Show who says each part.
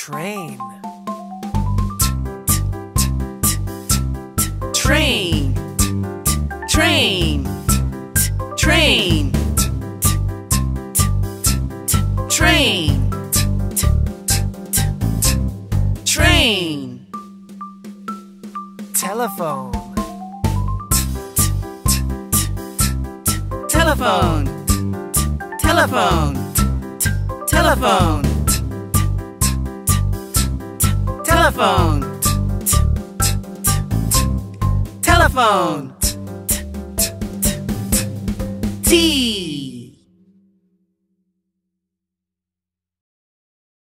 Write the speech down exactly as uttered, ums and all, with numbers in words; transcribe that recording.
Speaker 1: Train.
Speaker 2: Train. Train. Train. Train. Train.
Speaker 1: Telephone.
Speaker 2: Telephone. Telephone. Telephone. Telephone. Telephone. T.